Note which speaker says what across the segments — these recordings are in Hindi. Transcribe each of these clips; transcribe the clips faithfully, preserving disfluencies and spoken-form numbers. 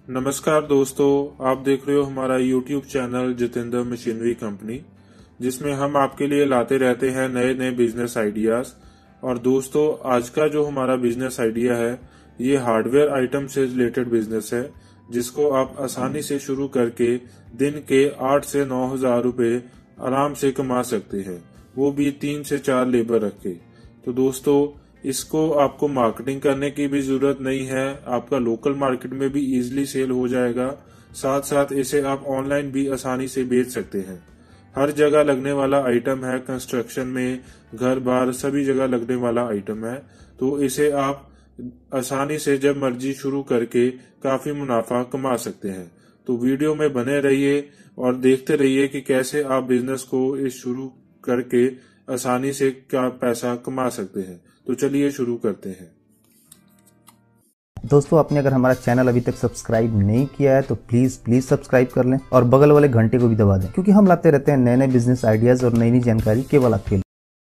Speaker 1: नमस्कार दोस्तों, आप देख रहे हो हमारा YouTube channel Jitendra machinery company, जिसमें हम आपके लिए लाते रहते हैं नए नए बिजनेस आइडियाज। और दोस्तों, आज का जो हमारा बिजनेस आइडिया है ये हार्डवेयर आइटम से रिलेटेड बिजनेस है, जिसको आप आसानी से शुरू करके दिन के आठ से नौ हजार रुपए आराम से कमा सकते हैं, वो भी तीन से चार लेबर रख के। तो दोस्तों, इसको आपको मार्केटिंग करने की भी जरूरत नहीं है, आपका लोकल मार्केट में भी इजीली सेल हो जाएगा। साथ साथ इसे आप ऑनलाइन भी आसानी से बेच सकते हैं। हर जगह लगने वाला आइटम है, कंस्ट्रक्शन में, घर बार सभी जगह लगने वाला आइटम है। तो इसे आप आसानी से जब मर्जी शुरू करके काफी मुनाफा कमा सकते हैं। तो वीडियो में बने रहिए और देखते रहिए कि कैसे आप बिजनेस को इस शुरू करके आसानी से क्या पैसा कमा सकते हैं। तो चलिए शुरू करते हैं।
Speaker 2: दोस्तों, आपने अगर हमारा चैनल अभी तक सब्सक्राइब नहीं किया है तो प्लीज प्लीज सब्सक्राइब कर लें और बगल वाले घंटे को भी दबा दें, क्योंकि हम लाते रहते हैं नए नए बिजनेस आइडियाज और नई नई जानकारी केवल आपके लिए।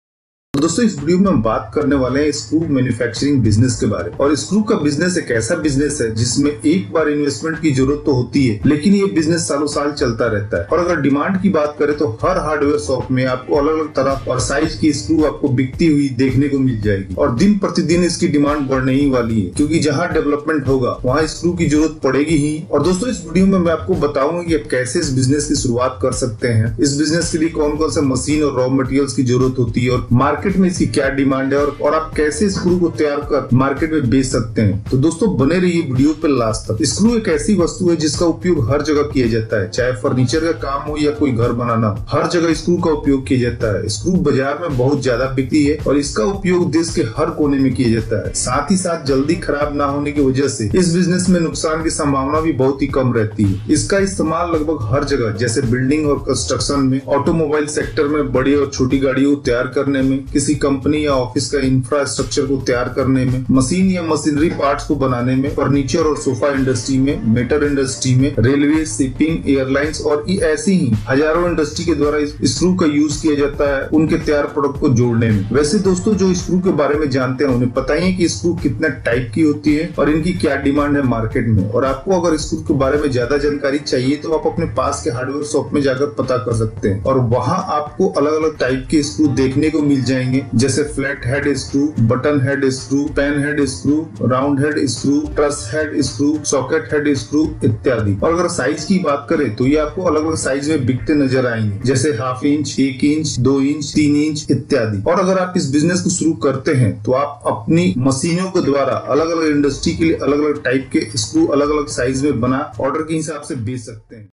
Speaker 3: तो दोस्तों, इस वीडियो में हम बात करने वाले हैं स्क्रू मैन्युफैक्चरिंग बिजनेस के बारे में। और स्क्रू का बिजनेस एक ऐसा बिजनेस है जिसमें एक बार इन्वेस्टमेंट की जरूरत तो होती है, लेकिन ये बिजनेस सालों साल चलता रहता है। और अगर डिमांड की बात करें तो हर हार्डवेयर शॉप में आपको अलग अलग तरह और साइज की स्क्रू आपको बिकती हुई देखने को मिल जाएगी। और दिन प्रतिदिन इसकी डिमांड बढ़ने ही वाली है, क्योंकि जहाँ डेवलपमेंट होगा वहाँ स्क्रू की जरूरत पड़ेगी ही। और दोस्तों, इस वीडियो में मैं आपको बताऊंगा कि आप कैसे इस बिजनेस की शुरुआत कर सकते हैं, इस बिजनेस के लिए कौन कौन सा मशीन और रॉ मटेरियल्स की जरूरत होती है, और मार्केट में इसकी क्या डिमांड है, और, और आप कैसे स्क्रू को तैयार कर मार्केट में बेच सकते हैं। तो दोस्तों, बने रहिए वीडियो पे लास्ट तक। स्क्रू एक ऐसी वस्तु है जिसका उपयोग हर जगह किया जाता है, चाहे फर्नीचर का काम हो या कोई घर बनाना हो, हर जगह स्क्रू का उपयोग किया जाता है। स्क्रू बाजार में बहुत ज्यादा बिकती है और इसका उपयोग देश के हर कोने में किया जाता है। साथ ही साथ जल्दी खराब ना होने की वजह से इस बिजनेस में नुकसान की संभावना भी बहुत ही कम रहती है। इसका इस्तेमाल लगभग हर जगह, जैसे बिल्डिंग और कंस्ट्रक्शन में, ऑटोमोबाइल सेक्टर में, बड़ी और छोटी गाड़ियों को तैयार करने में, किसी कंपनी या ऑफिस का इंफ्रास्ट्रक्चर को तैयार करने में, मशीन या मशीनरी पार्ट्स को बनाने में, फर्नीचर और सोफा इंडस्ट्री में, मेटल इंडस्ट्री में, रेलवे, शिपिंग, एयरलाइंस और ऐसी ही हजारों इंडस्ट्री के द्वारा स्क्रू का यूज किया जाता है उनके तैयार प्रोडक्ट को जोड़ने में। वैसे दोस्तों, जो स्क्रू के बारे में जानते हैं उन्हें पता ही है कि स्क्रू कितना टाइप की होती है और इनकी क्या डिमांड है मार्केट में। और आपको अगर स्क्रू के बारे में ज्यादा जानकारी चाहिए तो आप अपने पास के हार्डवेयर शॉप में जाकर पता कर सकते हैं, और वहाँ आपको अलग अलग टाइप के स्क्रू देखने को मिल जाएंगे, जैसे flat head screw, button head screw, pen head screw, round head screw, truss head screw, socket head screw इत्यादि। और अगर साइज की बात करें तो ये आपको अलग अलग साइज में बिकते नजर आएंगे, जैसे हाफ इंच, एक इंच, दो इंच, तीन इंच इत्यादि। और अगर आप इस बिजनेस को शुरू करते हैं तो आप अपनी मशीनों के द्वारा अलग अलग इंडस्ट्री के लिए अलग अलग टाइप के स्क्रू अलग अलग साइज में बना ऑर्डर के हिसाब से बेच सकते हैं।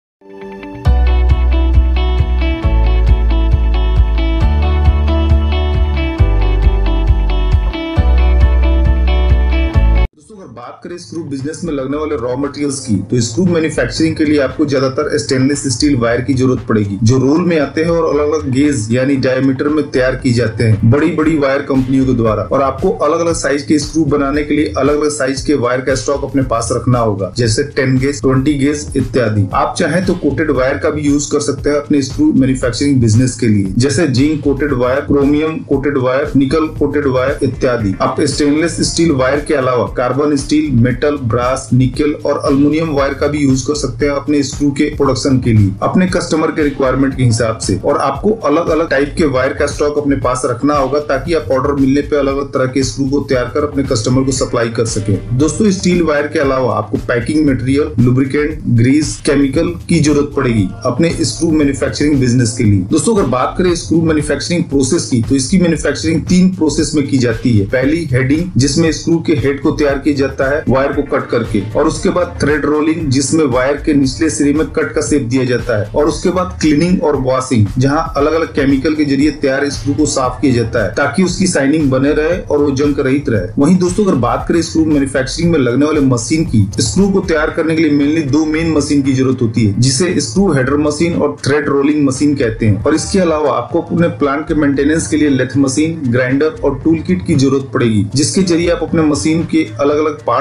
Speaker 3: बात करें स्क्रू बिजनेस में लगने वाले रॉ मटेरियल्स की, तो स्क्रू मैन्युफैक्चरिंग के लिए आपको ज्यादातर स्टेनलेस स्टील वायर की जरूरत पड़ेगी, जो रोल में आते हैं और अलग अलग गेज यानी डायमीटर में तैयार की जाते हैं बड़ी बड़ी वायर कंपनियों के द्वारा। और आपको अलग अलग साइज के स्क्रू बनाने के लिए अलग अलग साइज के वायर का स्टॉक अपने पास रखना होगा, जैसे टेन गेज, ट्वेंटी गेज इत्यादि। आप चाहें तो कोटेड वायर का भी यूज कर सकते हैं अपने स्क्रू मैन्युफैक्चरिंग बिजनेस के लिए, जैसे zinc coated wire, chromium coated wire, nickel coated wire इत्यादि। आप स्टेनलेस स्टील वायर के अलावा carbon steel, metal, brass, nickel और अल्युमिनियम वायर का भी यूज कर सकते हैं अपने स्क्रू के प्रोडक्शन के लिए, अपने कस्टमर के रिक्वायरमेंट के हिसाब से। और आपको अलग अलग टाइप के वायर का स्टॉक अपने पास रखना होगा, ताकि आप ऑर्डर मिलने पे अलग अलग तरह के स्क्रू को तैयार कर अपने कस्टमर को सप्लाई कर सके। दोस्तों, स्टील वायर के अलावा आपको packing material, lubricant, grease, chemical की जरूरत पड़ेगी अपने स्क्रू मैन्युफैक्चरिंग बिजनेस के लिए। दोस्तों, अगर बात करें स्क्रू मैन्युफैक्चरिंग प्रोसेस की, तो इसकी मैन्युफैक्चरिंग तीन प्रोसेस में की जाती है। पहली हेडिंग, जिसमें स्क्रू के हेड को तैयार किया जाता है वायर को कट करके, और उसके बाद थ्रेड रोलिंग, जिसमें वायर के निचले सिरे में कट का शेप दिया जाता है, और उसके बाद क्लीनिंग और वॉशिंग, जहां अलग अलग केमिकल के जरिए तैयार स्क्रू को साफ किया जाता है ताकि उसकी शाइनिंग बने रहे और वो जंग रहित रहे। वहीं दोस्तों, अगर बात करें स्क्रू मैन्युफैक्चरिंग में लगने वाले मशीन की, स्क्रू को तैयार करने के लिए मेनली दो मेन मशीन की जरूरत होती है, जिसे स्क्रू हेडर मशीन और थ्रेड रोलिंग मशीन कहते हैं। और इसके अलावा आपको अपने प्लांट के मेंटेनेंस के लिए लेथ मशीन, ग्राइंडर और टूल किट की जरूरत पड़ेगी, जिसके जरिए आप अपने मशीन के अलग अलग पार्ट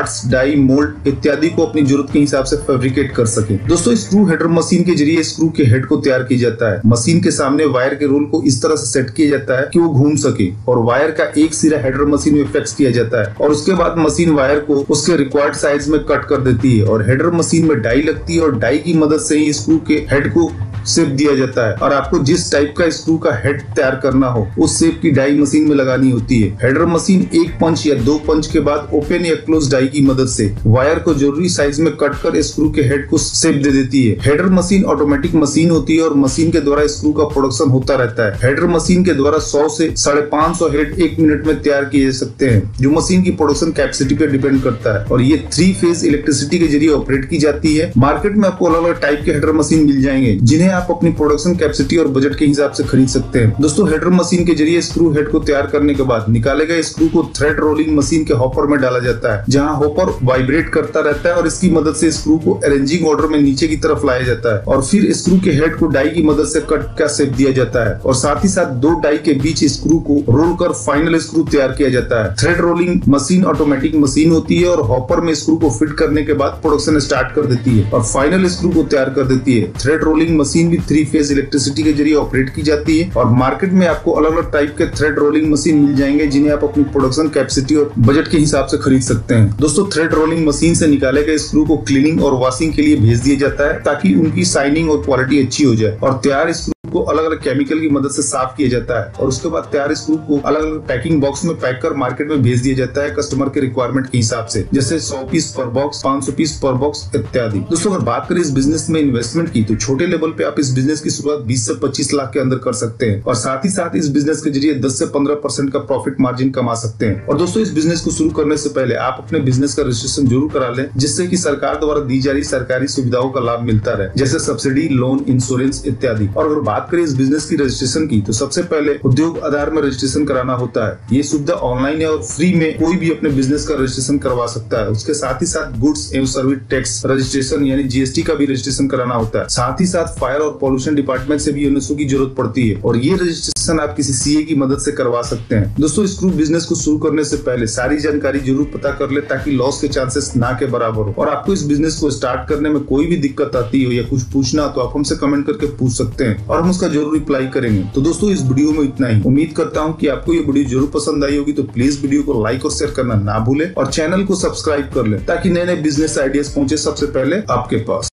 Speaker 3: पार्ट्स, डाई, मोल्ड इत्यादि को अपनी जरूरत के हिसाब से फैब्रिकेट कर सके। दोस्तों स्क्रू हेडर मशीन के जरिए स्क्रू के हेड को तैयार किया जाता है। मशीन के सामने वायर के रोल को इस तरह से सेट किया जाता है कि वो घूम सके और वायर का एक सिरा हेडर मशीन में फिक्स किया जाता है और उसके बाद मशीन वायर को उसके रिक्वायर्ड साइज में कट कर देती है और हेडर मशीन में डाई लगती है और डाई की मदद से ही स्क्रू के हेड को शेप दिया जाता है और आपको जिस टाइप का स्क्रू का हेड तैयार करना हो उस शेप की डाई मशीन में लगानी होती है। हेडर मशीन एक पंच या दो पंच के बाद ओपन या क्लोज डाई की मदद से वायर को जरूरी साइज में कट कर स्क्रू के हेड को शेप दे देती है। हेडर मशीन ऑटोमेटिक मशीन होती है और मशीन के द्वारा स्क्रू का प्रोडक्शन होता रहता है। हेडर मशीन के द्वारा सौ से साढ़े पांच सौ हेड एक मिनट में तैयार किए जा सकते हैं, जो मशीन की प्रोडक्शन कैपेसिटी पर डिपेंड करता है और ये थ्री फेज इलेक्ट्रिसिटी के जरिए ऑपरेट की जाती है। मार्केट में आपको अलग अलग टाइप के हेडर मशीन मिल जाएंगे जिन्हें आप अपनी प्रोडक्शन कैपेसिटी और बजट के हिसाब से खरीद सकते हैं। दोस्तों हेडर मशीन के जरिए स्क्रू हेड को तैयार करने के बाद निकाले गए स्क्रू को थ्रेड रोलिंग मशीन के हॉपर में डाला जाता है, जहां हॉपर वाइब्रेट करता रहता है और इसकी मदद से स्क्रू को अरेंजिंग ऑर्डर में नीचे की तरफ लाया जाता है और फिर स्क्रू के हेड को डाई की मदद से कट का शेप दिया जाता है और साथ ही साथ दो डाई के बीच स्क्रू को रोल कर फाइनल स्क्रू तैयार किया जाता है। Thread rolling machine automatic machine होती है और हॉपर में स्क्रू को फिट करने के बाद प्रोडक्शन स्टार्ट कर देती है और फाइनल स्क्रू को तैयार कर देती है। थ्रेड रोलिंग मशीन भी थ्री फेज इलेक्ट्रिसिटी के जरिए ऑपरेट की जाती है और मार्केट में आपको अलग अलग टाइप के थ्रेड रोलिंग मशीन मिल जाएंगे जिन्हें आप अपनी प्रोडक्शन कैपेसिटी और बजट के हिसाब से खरीद सकते हैं। दोस्तों थ्रेड रोलिंग मशीन से निकाले गए स्क्रू को क्लीनिंग और वॉशिंग के लिए भेज दिया जाता है ताकि उनकी शाइनिंग और क्वालिटी अच्छी हो जाए और तैयार स्क्रू को अलग अलग केमिकल की मदद से साफ किया जाता है और उसके बाद तैयार स्क्रू को अलग अलग पैकिंग बॉक्स में पैक कर मार्केट में भेज दिया जाता है कस्टमर के रिक्वायरमेंट के हिसाब से, जैसे सौ पीस पर बॉक्स, पाँच सौ पीस पर बॉक्स इत्यादि। दोस्तों अगर बात करें इस बिजनेस में इन्वेस्टमेंट की, तो छोटे लेवल पे आप इस बिजनेस की शुरुआत बीस से पच्चीस लाख के अंदर कर सकते हैं और साथ ही साथ इस बिजनेस के जरिए दस से पंद्रह परसेंट का प्रॉफिट मार्जिन कमा सकते हैं। और दोस्तों इस बिजनेस को शुरू करने से पहले आप अपने बिजनेस का रजिस्ट्रेशन जरूर करा लें, जिससे कि सरकार द्वारा दी जा रही सरकारी सुविधाओं का लाभ मिलता रहे, जैसे सब्सिडी, लोन, इंश्योरेंस इत्यादि। और अगर बात करें इस बिजनेस की रजिस्ट्रेशन की, तो सबसे पहले उद्योग आधार में रजिस्ट्रेशन कराना होता है। ये सुविधा ऑनलाइन है और फ्री में कोई भी अपने बिजनेस का रजिस्ट्रेशन करवा सकता है। उसके साथ ही साथ गुड्स एवं सर्विस टैक्स रजिस्ट्रेशन यानी जीएसटी का भी रजिस्ट्रेशन कराना होता है। साथ ही साथ फायर और पॉल्यूशन डिपार्टमेंट से भी यूनेस्को की जरूरत पड़ती है और ये रजिस्ट्रेशन आप किसी सीए की मदद से करवा सकते हैं। दोस्तों स्क्रू बिजनेस को शुरू करने से पहले सारी जानकारी जरूर पता कर ले ताकि लॉस के चांसेस ना के बराबर हो। और आपको इस बिजनेस को स्टार्ट करने में कोई भी दिक्कत आती हो या कुछ पूछना हो तो आप हमसे कमेंट करके पूछ सकते हैं और हम उसका जरूर रिप्लाई करेंगे। तो दोस्तों इस वीडियो में इतना ही। उम्मीद करता हूँ कि आपको ये वीडियो जरूर पसंद आई होगी, तो प्लीज वीडियो को लाइक और शेयर करना ना भूले और चैनल को सब्सक्राइब कर ले ताकि नए नए बिजनेस आइडियाज पहुंचे सबसे पहले आपके पास।